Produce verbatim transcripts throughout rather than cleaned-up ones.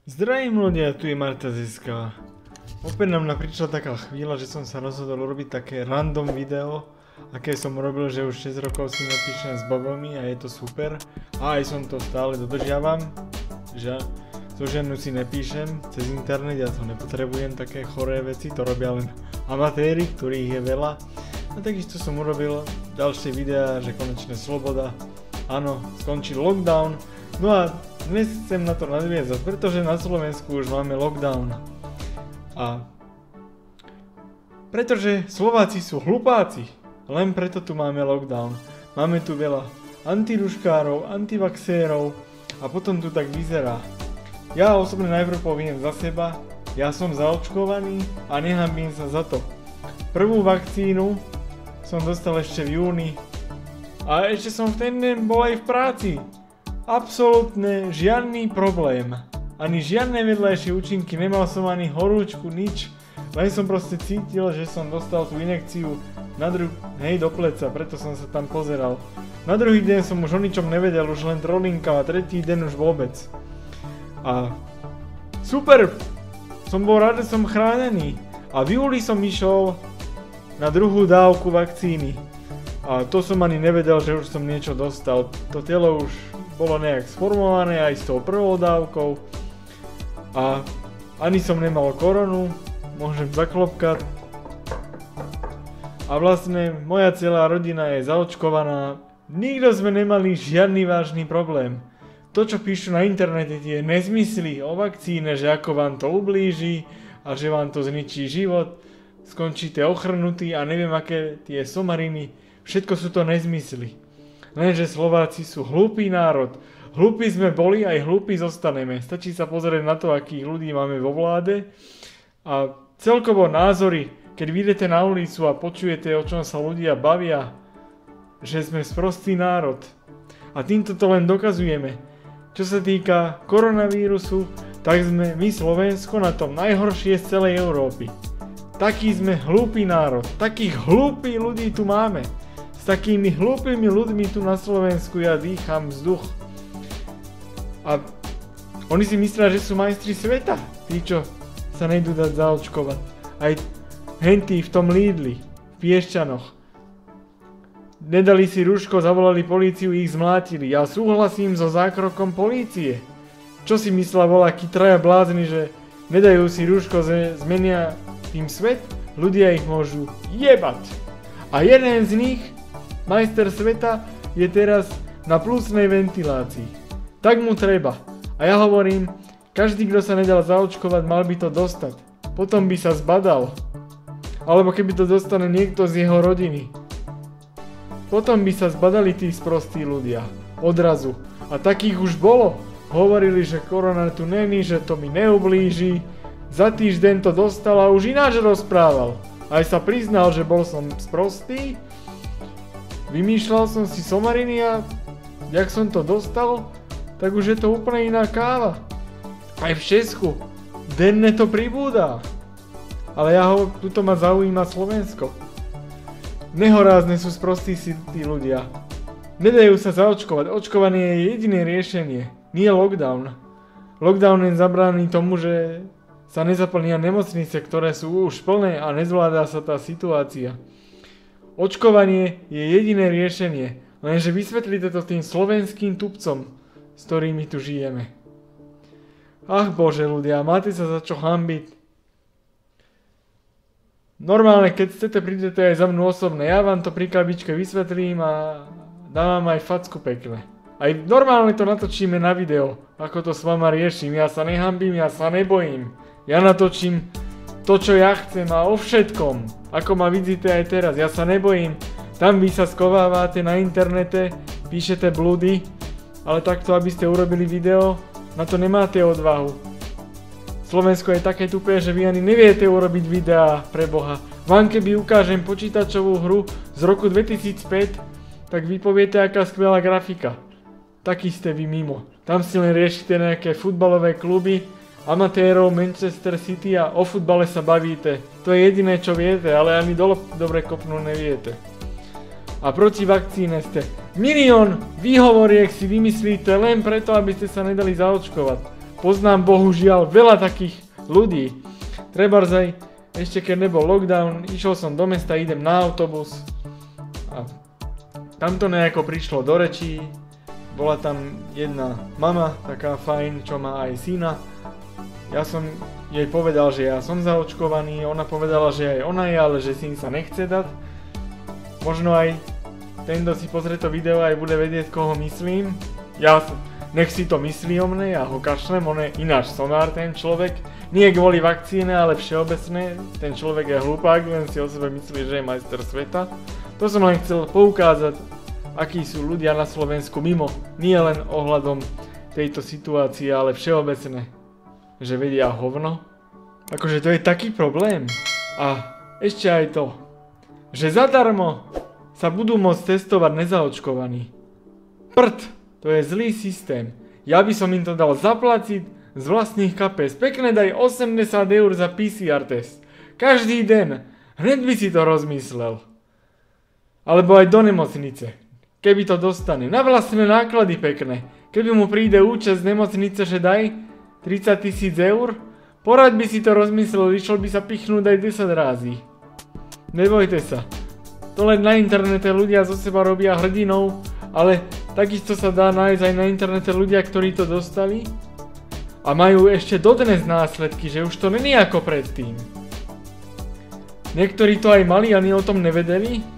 Zdravím ľudia, tu je Marta Ziská. Opäť nám prišla taká chvíľa, že som sa rozhodol robiť také random video, aké som robil, že už šesť rokov si napíšem s bobami a je to super. A aj som to stále dodržiavam, že zo ženu si nepíšem cez internet, ja to nepotrebujem, také choré veci, to robia len amatéri, ktorých je veľa. A takisto som urobil ďalšie videá, že konečne sloboda, áno, skončil lockdown. No a dnes chcem na to nadviazať, pretože na Slovensku už máme lockdown. A pretože Slováci sú hlupáci, len preto tu máme lockdown. Máme tu veľa antiruškárov, antivaxérov a potom tu tak vyzerá. Ja osobne najprv poviem za seba, ja som zaočkovaný a nehanbím sa za to. Prvú vakcínu som dostal ešte v júni a ešte som v ten deň bol aj v práci. Absolútne žiadny problém. Ani žiadne vedľajšie účinky, nemal som ani horúčku, nič. Len som proste cítil, že som dostal tú injekciu na druh- hej, do pleca, preto som sa tam pozeral. Na druhý deň som už o ničom nevedel, už len trolinka a tretí deň už vôbec. A super! Som bol rád, že som chránený. A v júli som išiel na druhú dávku vakcíny. A to som ani nevedel, že už som niečo dostal. To telo už bolo nejak sformované aj s tou prvou dávkou. A ani som nemal koronu, môžem zaklopkať. A vlastne moja celá rodina je zaočkovaná. Nikto sme nemali žiadny vážny problém. To, čo píšu na internete, tie nezmysly o vakcíne, že ako vám to ublíži a že vám to zničí život, skončíte ochrnutí a neviem aké tie somariny, všetko sú to nezmysly. Lenže Slováci sú hlúpy národ. Hlúpi sme boli, aj hlúpi zostaneme. Stačí sa pozrieť na to, akých ľudí máme vo vláde. A celkovo názory, keď vyjdete na ulicu a počujete, o čom sa ľudia bavia, že sme sprostý národ. A týmto to len dokazujeme. Čo sa týka koronavírusu, tak sme my Slovensko na tom najhoršie z celej Európy. Taký sme hlúpy národ. Takých hlúpych ľudí tu máme. S takými hlúpými ľuďmi tu na Slovensku ja dýcham vzduch. A oni si myslia, že sú majstri sveta. Tí, čo sa nejdú dať zaočkovať. Aj hentí v tom Lidli, v Piešťanoch. Nedali si rúško, zavolali políciu, ich zmlátili. Ja súhlasím so zákrokom polície. Čo si myslela voľakí traja blázni, že nedajú si rúško, zmenia tým svet? Ľudia ich môžu jebať. A jeden z nich, majster sveta, je teraz na plusnej ventilácii. Tak mu treba. A ja hovorím, každý, kto sa nedal zaočkovať, mal by to dostať. Potom by sa zbadal. Alebo keby to dostane niekto z jeho rodiny. Potom by sa zbadali tí sprostí ľudia. Odrazu. A takých už bolo. Hovorili, že korona tu není, že to mi neublíži. Za týždeň to dostal a už ináč rozprával. Aj sa priznal, že bol som sprostý. Vymýšľal som si somariny a jak som to dostal, tak už je to úplne iná káva. Aj v Česku. Denne to pribúda. Ale ja ho, tuto ma zaujíma Slovensko. Nehorázne sú sprostí si tí ľudia. Nedajú sa zaočkovať. Očkovanie je jediné riešenie. Nie lockdown. Lockdown len zabráni tomu, že sa nezaplnia nemocnice, ktoré sú už plné a nezvládá sa tá situácia. Očkovanie je jediné riešenie. Lenže vysvetlite to tým slovenským tupcom, s ktorými tu žijeme. Ach bože ľudia, máte sa za čo hanbiť. Normálne, keď chcete, prídete aj za mnou osobne. Ja vám to pri kabičke vysvetlím a dám vám aj facku pekne. Aj normálne to natočíme na video, ako to s vama riešim. Ja sa nehanbím, ja sa nebojím. Ja natočím to, čo ja chcem a o všetkom. Ako ma vidíte aj teraz, ja sa nebojím. Tam vy sa skovávate na internete, píšete blúdy, ale takto, aby ste urobili video, na to nemáte odvahu. Slovensko je také tupé, že vy ani neviete urobiť videá, pre Boha. Vám keby ukážem počítačovú hru z roku dvetisícpäť, tak vy poviete, aká skvelá grafika. Taký ste vy mimo. Tam si len riešite nejaké futbalové kluby, amatérov Manchester City a o futbale sa bavíte. To je jediné, čo viete, ale ani dole dobre kopnúť neviete. A proti vakcíne ste milión výhovoriek si vymyslíte len preto, aby ste sa nedali zaočkovať. poznám bohužiaľ veľa takých ľudí. Trebárs aj ešte keď nebol lockdown, išiel som do mesta, idem na autobus a tam to nejako prišlo do rečí. Bola tam jedna mama, taká fajn, čo má aj syna. Ja som jej povedal, že ja som zaočkovaný, ona povedala, že aj ona je, ale že syn sa nechce dať. Možno aj ten, kto si pozrie to video, aj bude vedieť, koho myslím. Ja nech si to myslí o mne, ja ho kašlem, on je ináč somár ten človek. Nie kvôli vakcíne, ale všeobecne. Ten človek je hlupák, len si o sebe myslí, že je majster sveta. To som len chcel poukázať, akí sú ľudia na Slovensku mimo, nie len ohľadom tejto situácie, ale všeobecne, že vedia hovno. Akože to je taký problém. A ešte aj to, že zadarmo sa budú môcť testovať nezaočkovaní. Prd, to je zlý systém. Ja by som im to dal zaplatiť z vlastných kapes. Pekne daj osemdesiat eur za pé cé er test. Každý deň. Hneď by si to rozmyslel. Alebo aj do nemocnice. Keby to dostane. Na vlastné náklady pekné. Keby mu príde účasť z nemocnice, že daj tridsať tisíc eur, porad by si to rozmyslel, išiel by sa pichnúť aj desať rázy. Nebojte sa. To len na internete ľudia zo seba robia hrdinou, ale takisto sa dá nájsť aj na internete ľudia, ktorí to dostali a majú ešte dodnes následky, že už to není ako predtým. Niektorí to aj mali, ani o tom nevedeli.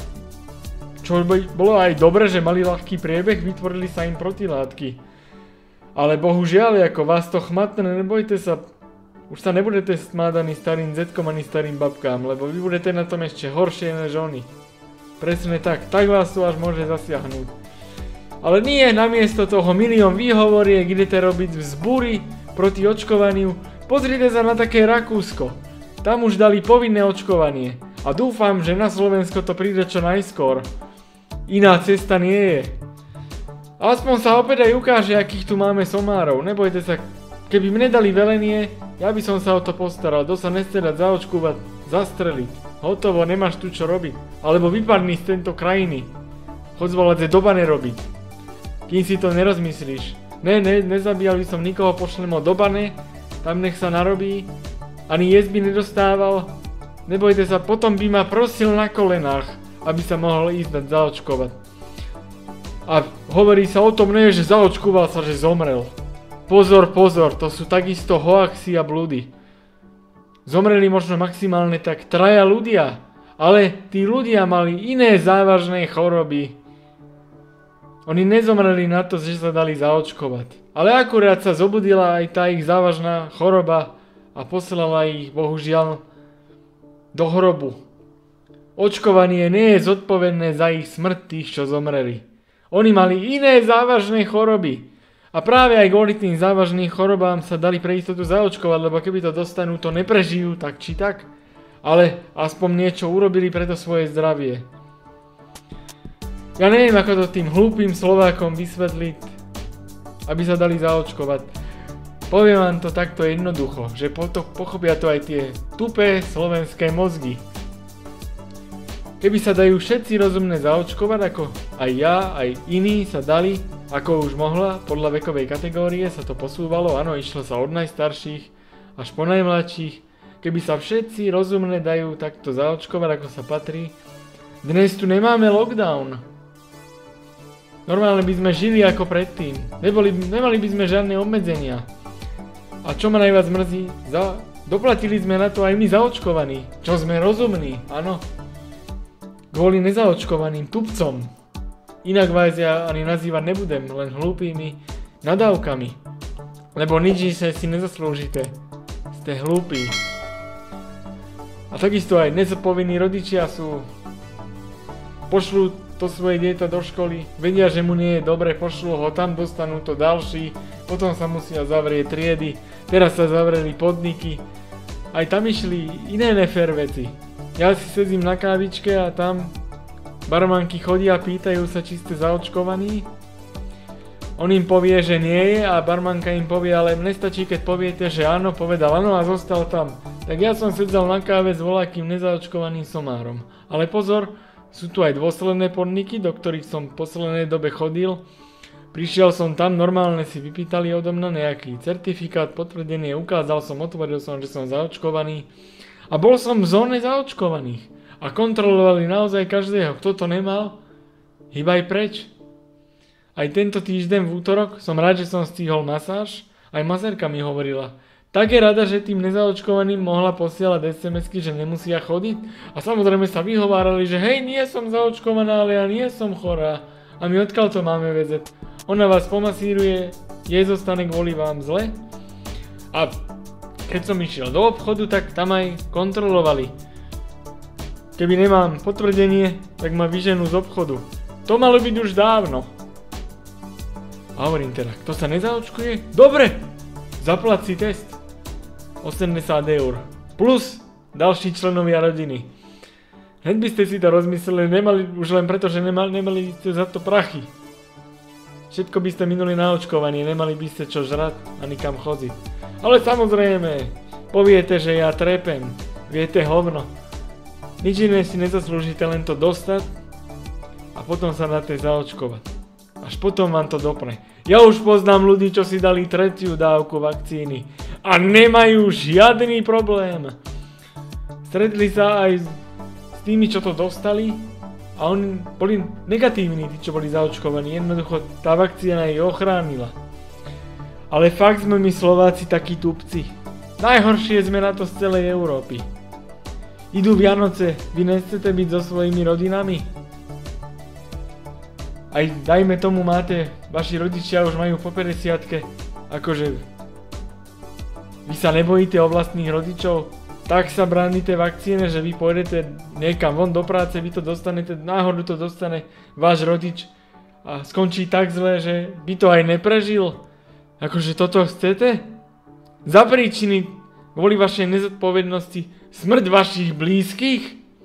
Čo by bolo aj dobre, že mali ľahký priebeh, vytvorili sa im protilátky. Ale bohužiaľ, ako vás to chmatne, nebojte sa, už sa nebudete smáť ani starým zetkom, ani starým babkám, lebo vy budete na tom ešte horšie než oni. Presne tak, tak vás to až môže zasiahnuť. Ale nie, namiesto toho milión výhovoriek idete robiť vzbúry proti očkovaniu. Pozrite sa na také Rakúsko. Tam už dali povinné očkovanie. A dúfam, že na Slovensko to príde čo najskôr. Iná cesta nie je. Aspoň sa opäť aj ukáže, akých tu máme somárov. Nebojte sa, keby mne dali velenie, ja by som sa o to postaral. Kto sa nechce dať zaočkúvať, zastreliť. Hotovo, nemáš tu čo robiť. Alebo vypadni z tejto krajiny. Choď zvolať do bane robiť. Kým si to nerozmyslíš. Ne, ne, nezabíjal by som nikoho, pošlem ho do bane, tam nech sa narobí. Ani jesť by nedostával. Nebojte sa, potom by ma prosil na kolenách, aby sa mohol ísť dať zaočkovať. A hovorí sa o tom, nie, že zaočkoval sa, že zomrel. Pozor, pozor, to sú takisto hoaxy a blúdy. Zomreli možno maximálne tak traja ľudia, ale tí ľudia mali iné závažné choroby. Oni nezomreli na to, že sa dali zaočkovať. Ale akurát sa zobudila aj tá ich závažná choroba a poslala ich, bohužiaľ, do hrobu. Očkovanie nie je zodpovedné za ich smrť tých, čo zomreli. Oni mali iné závažné choroby. A práve aj kvôli tým závažným chorobám sa dali pre istotu zaočkovať, lebo keby to dostanú, to neprežijú tak či tak. Ale aspoň niečo urobili pre to svoje zdravie. Ja neviem, ako to tým hlúpým Slovákom vysvetliť, aby sa dali zaočkovať. Poviem vám to takto jednoducho, že pochopia to aj tie tupé slovenské mozgy. Keby sa dajú všetci rozumne zaočkovať, ako aj ja, aj iní sa dali, ako už mohla, podľa vekovej kategórie sa to posúvalo, áno, išlo sa od najstarších až po najmladších. Keby sa všetci rozumne dajú takto zaočkovať, ako sa patrí, dnes tu nemáme lockdown. Normálne by sme žili ako predtým, Neboli, nemali by sme žiadne obmedzenia. A čo ma najviac mrzí, za, doplatili sme na to aj my zaočkovaní, čo sme rozumní, áno. Kvôli nezaočkovaným tupcom. Inak vás ja ani nazývať nebudem, len hlúpými nadávkami. Lebo nič si nezaslúžite. Ste hlúpi. A takisto aj nezodpovední rodičia sú... Pošlú to svoje dieťa do školy, vedia, že mu nie je dobre, pošlú ho tam, dostanú to ďalší, potom sa musia zavrieť triedy, teraz sa zavreli podniky. Aj tam išli iné nefér veci. Ja si sedím na kávičke a tam barmanky chodia a pýtajú sa, či ste zaočkovaní. On im povie, že nie je a barmanka im povie, ale mne stačí, keď poviete, že áno, povedal áno a zostal tam. Tak ja som sedel na káve s voľakým nezaočkovaným somárom. Ale pozor, sú tu aj dôsledné podniky, do ktorých som v poslednej dobe chodil. Prišiel som tam, normálne si vypýtali odo mňa nejaký certifikát, potvrdenie, ukázal som, otvoril som, že som zaočkovaný. A bol som v zóne zaočkovaných. A kontrolovali naozaj každého, kto to nemal, hýbaj preč. Aj tento týždeň v útorok som rád, že som stihol masáž, aj masérka mi hovorila. Tak je rada, že tým nezaočkovaným mohla posielať es em esky, že nemusia chodiť. A samozrejme sa vyhovárali, že hej, nie som zaočkovaná, ale ja nie som chorá. A my odkiaľ to máme vedieť? Ona vás pomasíruje, jej zostane kvôli vám zle. A keď som išiel do obchodu, tak tam aj kontrolovali. Keby nemám potvrdenie, tak ma vyženú z obchodu. To malo byť už dávno. A hovorím teda, kto sa nezaočkuje? Dobre, zaplať si test. osemdesiat eur. Plus ďalší členovia rodiny. Hneď by ste si to rozmysleli, nemali, už len preto, že nemali, nemali ste za to prachy. Všetko by ste minuli na očkovanie, nemali by ste čo žrať a nikam chodiť. Ale samozrejme, poviete, že ja trepem, viete hovno. Nič iné si nezaslúžite, len to dostať a potom sa dáte zaočkovať. Až potom vám to dopne. Ja už poznám ľudí, čo si dali tretiu dávku vakcíny a nemajú žiadny problém. Stretli sa aj s tými, čo to dostali a oni boli negatívni, tí, čo boli zaočkovaní. Jednoducho tá vakcína ich ochránila. Ale fakt sme my Slováci takí tupci. Najhoršie sme na to z celej Európy. Idú Vianoce, vy nechcete byť so svojimi rodinami? Aj dajme tomu máte, vaši rodičia už majú po päťdesiatke, akože vy sa nebojíte o vlastných rodičov, tak sa bránite vakcíne, že vy pôjdete niekam von do práce, vy to dostanete, náhodou to dostane váš rodič a skončí tak zle, že by to aj neprežil. Akože toto chcete? Za príčiny kvôli vašej nezodpovednosti smrť vašich blízkych?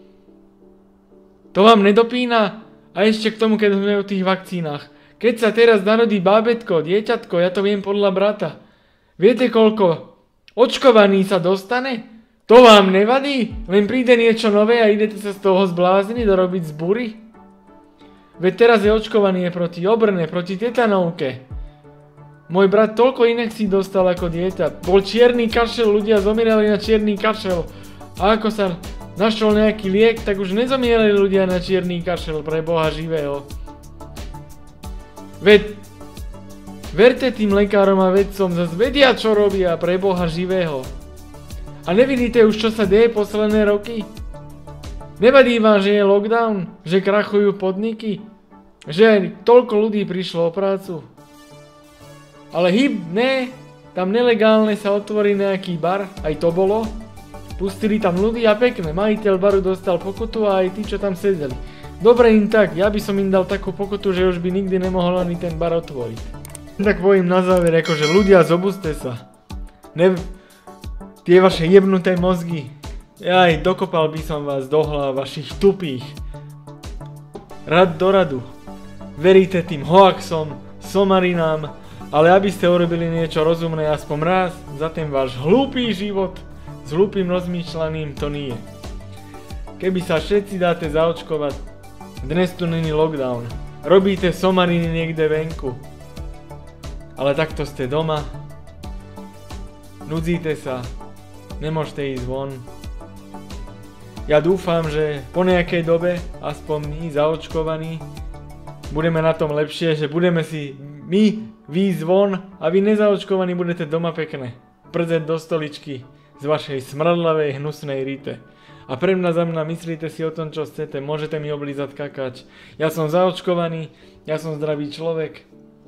To vám nedopína? A ešte k tomu, keď sme o tých vakcínach. Keď sa teraz narodí bábätko, dieťatko, ja to viem podľa brata. Viete, koľko očkovaný sa dostane? To vám nevadí? Len príde niečo nové a idete sa z toho zblázniť a robiť zbúry? Veď teraz je očkovaný proti obrne, proti tetanovke. Môj brat toľko inekcií dostal ako dieťa. Bol čierny kašel, ľudia zomierali na čierny kašel. A ako sa našiel nejaký liek, tak už nezomierali ľudia na čierny kašel, pre Boha živého. Veď, verte tým lekárom a vedcom, zase vedia, čo robia, pre Boha živého. A nevidíte už, čo sa deje posledné roky? Nevadí vám, že je lockdown, že krachujú podniky, že toľko ľudí prišlo o prácu. Ale hyb, ne, tam nelegálne sa otvorí nejaký bar, aj to bolo. Pustili tam ľudí a pekne, majiteľ baru dostal pokutu a aj tí, čo tam sedeli. Dobre im tak, ja by som im dal takú pokutu, že už by nikdy nemohol ani ten bar otvoriť. Tak poviem na záver, akože ľudia, zobuste sa. Ne, tie vaše jebnuté mozgy. Jaj, dokopal by som vás do hlav vašich tupých. Rad do radu. Veríte tým hoaxom, somarinám, ale aby ste urobili niečo rozumné aspoň raz za ten váš hlúpý život, s hlúpým rozmýšľaním to nie. Keby sa všetci dáte zaočkovať, dnes tu není lockdown. Robíte somariny niekde venku. Ale takto ste doma. Nudzíte sa. Nemôžete ísť von. Ja dúfam, že po nejakej dobe, aspoň my zaočkovaní, budeme na tom lepšie, že budeme si my výjsť von a vy nezaočkovaní budete doma pekne. Prdzať do stoličky z vašej smradlavej, hnusnej rite. A pre mňa za mňa myslíte si o tom, čo chcete, môžete mi oblízať kakač. Ja som zaočkovaný, ja som zdravý človek.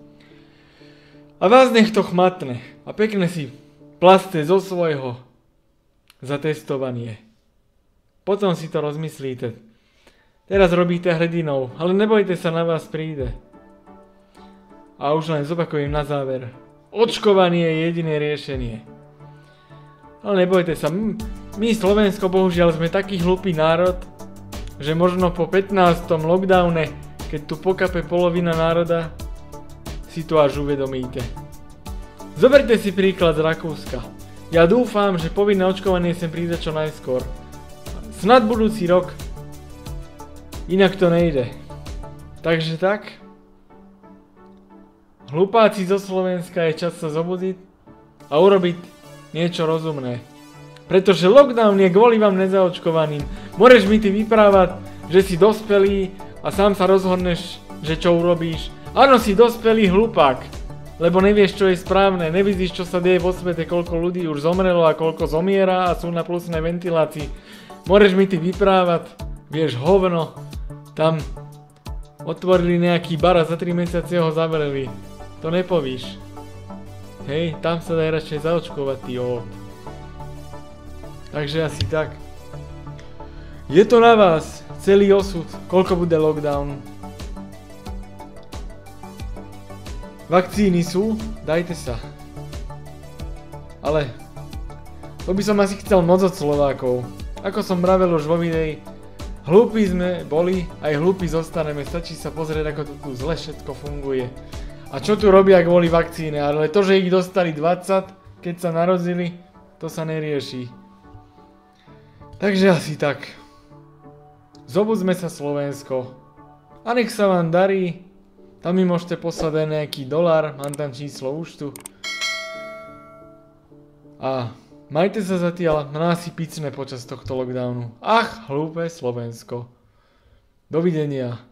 A vás nech to chmatne a pekne si plaste zo svojho za testovanie. Potom si to rozmyslíte. Teraz robíte hrdinou, ale nebojte sa, na vás príde. A už len zopakujem na záver. Očkovanie je jediné riešenie. Ale nebojte sa, my Slovensko bohužiaľ sme taký hlupý národ, že možno po pätnástom lockdowne, keď tu pokape polovina národa, si to až uvedomíte. Zoberte si príklad z Rakúska. Ja dúfam, že povinné očkovanie sem príde čo najskôr. Snad budúci rok. Inak to nejde. Takže tak. hlupáci zo Slovenska, je čas sa zobudiť a urobiť niečo rozumné. Pretože lockdown je kvôli vám nezaočkovaným. Môžeš mi ty vyprávať, že si dospelý a sám sa rozhodneš, že čo urobíš. Áno, si dospelý hlupák, lebo nevieš, čo je správne, nevidíš, čo sa deje vo svete, koľko ľudí už zomrelo a koľko zomiera a sú na plusnej ventilácii. Môžeš mi ty vyprávať, vieš hovno, tam otvorili nejaký bar a za tri mesiace ho zavreli. To nepovíš. Hej, tam sa daj radšej zaočkovať, ty ovod. Takže asi tak. Je to na vás, celý osud, koľko bude lockdown. Vakcíny sú, dajte sa. Ale to by som asi chcel moc od Slovákov. Ako som vravel už vo videi, hlúpi sme boli, aj hlúpi zostaneme, stačí sa pozrieť, ako to tu zle všetko funguje. A čo tu robia kvôli vakcíne, ale to, že ich dostali dvadsať, keď sa narodili, to sa nerieši. Takže asi tak. Zobudzme sa Slovensko. A nech sa vám darí. Tam mi môžete poslať aj nejaký dolár, mám tam číslo účtu. A majte sa zatiaľ, na nás si picne počas tohto lockdownu. Ach, hlúpe Slovensko. Dovidenia.